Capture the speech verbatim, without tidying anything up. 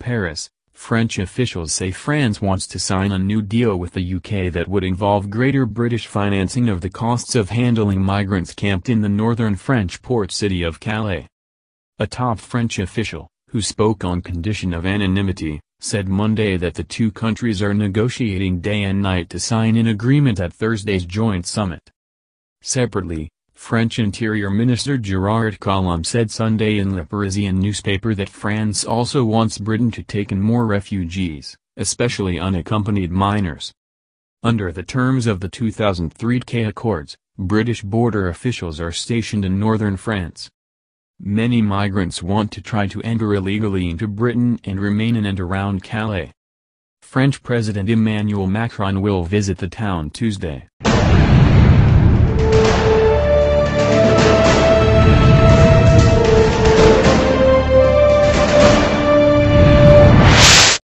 Paris, French officials say France wants to sign a new deal with the U K that would involve greater British financing of the costs of handling migrants camped in the northern French port city of Calais. A top French official, who spoke on condition of anonymity, said Monday that the two countries are negotiating day and night to sign an agreement at Thursday's joint summit. Separately, French Interior Minister Gérard Collomb said Sunday in Le Parisien newspaper that France also wants Britain to take in more refugees, especially unaccompanied minors. Under the terms of the two thousand three Calais Accords, British border officials are stationed in northern France. Many migrants want to try to enter illegally into Britain and remain in and around Calais. French President Emmanuel Macron will visit the town Tuesday.